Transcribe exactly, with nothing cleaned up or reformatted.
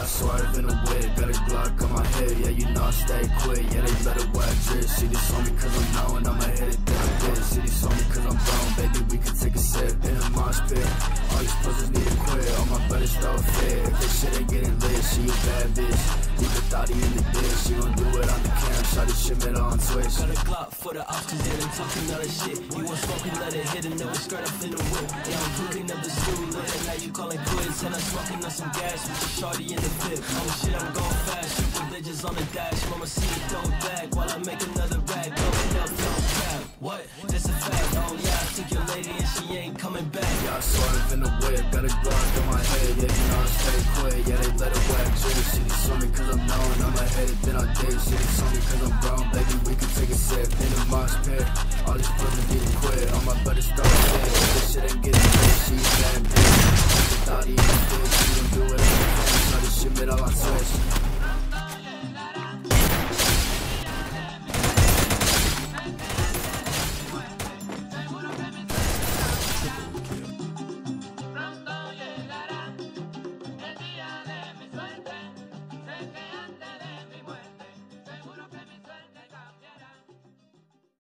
swerve in a whip, got a Glock on my head, yeah, you know I stay quick. Yeah, they let it wet drip. See this on me cause I'm knowing I'ma hit it then I did. See this on me cause I'm blown, baby, we can take a sip in a mosh pit. All these pussies need to quit, all my brothers throw fit. If this shit ain't getting lit, she a bad bitch. Leave the thotty in the dish, she gon' do it on the cam, shot this shit middle on Twitch. Got a Glock for the options, they done talking all that shit. You want smoke, we let it hit and then we skirt up in the whip. Yeah, I'm cooking up the stew, late at night you calling quits. And I'm smoking on some gas with the shorty in the pit. Oh shit, I'm going fast, shoot the bitches on the dash. Mama see it throw it back while I make another rack. Going up, don't cap, what? That's a fact, oh yeah, I took your lady and she ain't coming back. Yeah, I swerve in the whip, got a Glock on my head, yeah, you know I stay quick. Yeah, they let it wet drip. See this on me cause I'm knowing I'ma hit it then I did. See this on me cause I'm brown, baby, we can take a sip in a mosh pit. All these brothers need to quit, all my brothers throw shit. If this shit ain't getting lit, she a bad bitch. The thotty in the bitch, she gon' do it on the cam, shot this shit middle on Twitch.